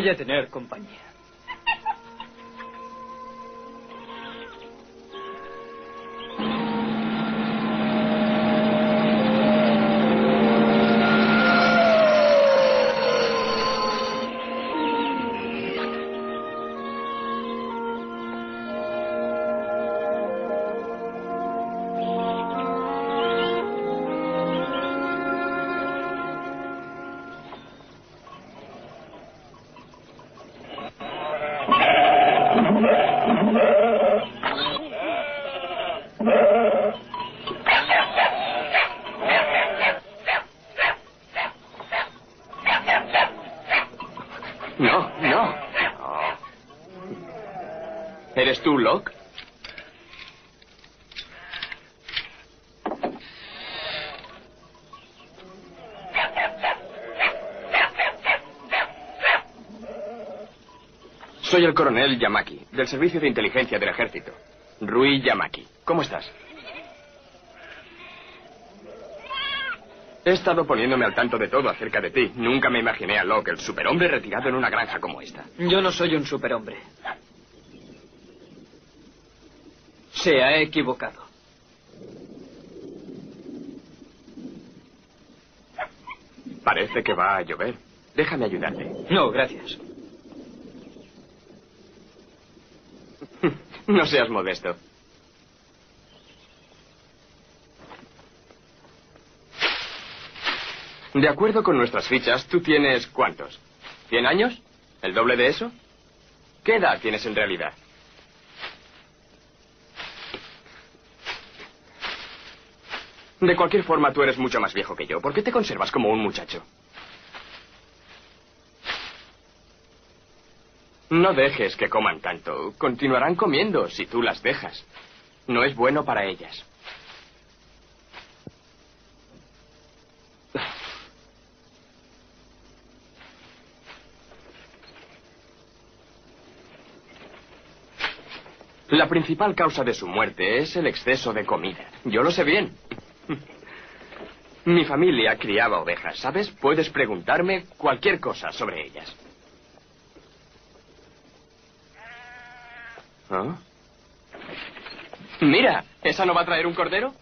Voy a tener compañía. ¿Eres tú, Locke? Soy el coronel Yamaki, del Servicio de Inteligencia del Ejército. Rui Yamaki. ¿Cómo estás? He estado poniéndome al tanto de todo acerca de ti. Nunca me imaginé a Locke, el superhombre retirado en una granja como esta. Yo no soy un superhombre. Se ha equivocado. Parece que va a llover. Déjame ayudarte. No, gracias. No seas modesto. De acuerdo con nuestras fichas, ¿tú tienes cuántos? ¿100 años? ¿El doble de eso? ¿Qué edad tienes en realidad? De cualquier forma, tú eres mucho más viejo que yo. ¿Por qué te conservas como un muchacho? No dejes que coman tanto. Continuarán comiendo si tú las dejas. No es bueno para ellas. La principal causa de su muerte es el exceso de comida. Yo lo sé bien. Mi familia criaba ovejas, ¿sabes? Puedes preguntarme cualquier cosa sobre ellas. ¿Ah? Mira, ¿esa no va a traer un cordero?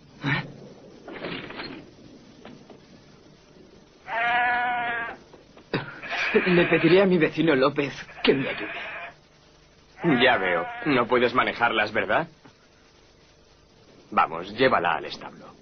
Le pediré a mi vecino López que me ayude. Ya veo. No puedes manejarlas, ¿verdad? Vamos, llévala al establo.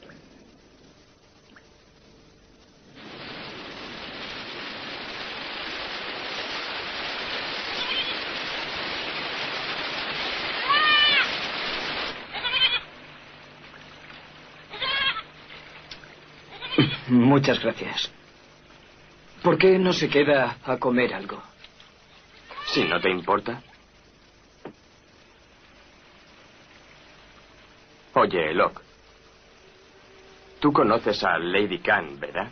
Muchas gracias. ¿Por qué no se queda a comer algo? Si no te importa. Oye, Locke. Tú conoces a Lady Khan, ¿verdad?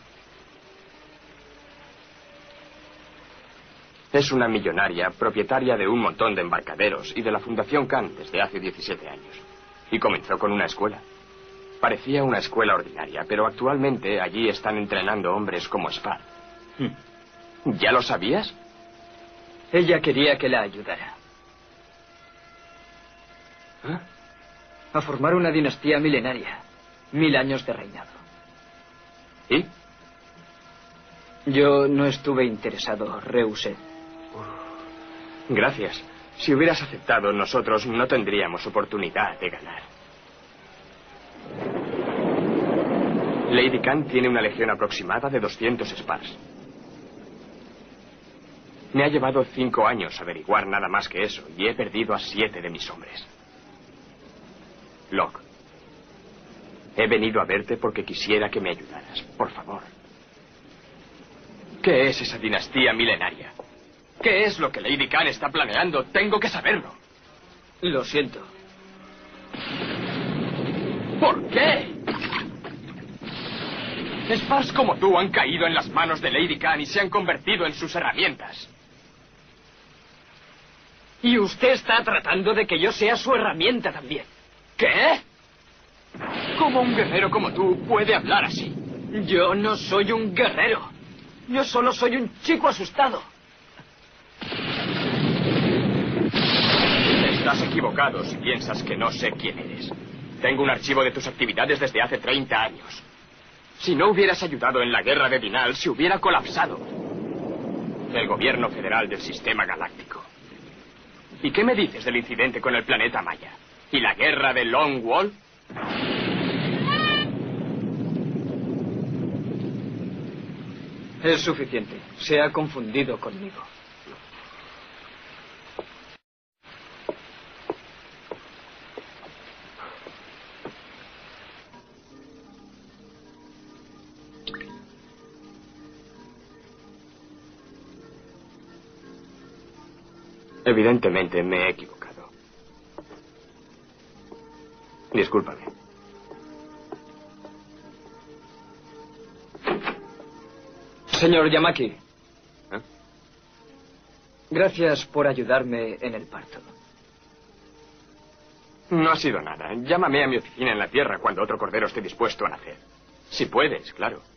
Es una millonaria, propietaria de un montón de embarcaderos y de la Fundación Khan desde hace 17 años. Y comenzó con una escuela. Parecía una escuela ordinaria, pero actualmente allí están entrenando hombres como Spar. ¿Ya lo sabías? Ella quería que la ayudara. ¿Ah? A formar una dinastía milenaria. 1000 años de reinado. ¿Y? Yo no estuve interesado, rehusé. Gracias. Si hubieras aceptado, nosotros no tendríamos oportunidad de ganar. Lady Khan tiene una legión aproximada de 200 Spars. Me ha llevado 5 años averiguar nada más que eso, y he perdido a 7 de mis hombres. Locke, he venido a verte porque quisiera que me ayudaras. Por favor. ¿Qué es esa dinastía milenaria? ¿Qué es lo que Lady Khan está planeando? Tengo que saberlo. Lo siento. ¿Por qué? Spars como tú han caído en las manos de Lady Khan y se han convertido en sus herramientas. Y usted está tratando de que yo sea su herramienta también. ¿Qué? ¿Cómo un guerrero como tú puede hablar así? Yo no soy un guerrero. Yo solo soy un chico asustado. Estás equivocado si piensas que no sé quién eres. Tengo un archivo de tus actividades desde hace 30 años. Si no hubieras ayudado en la guerra de Dinal, se hubiera colapsado el gobierno federal del sistema galáctico. ¿Y qué me dices del incidente con el planeta Maya? ¿Y la guerra de Long Wall? Es suficiente. Se ha confundido conmigo. Evidentemente me he equivocado. Discúlpame. Señor Yamaki. ¿Eh? Gracias por ayudarme en el parto. No ha sido nada. Llámame a mi oficina en la Tierra cuando otro cordero esté dispuesto a nacer. Si puedes, claro.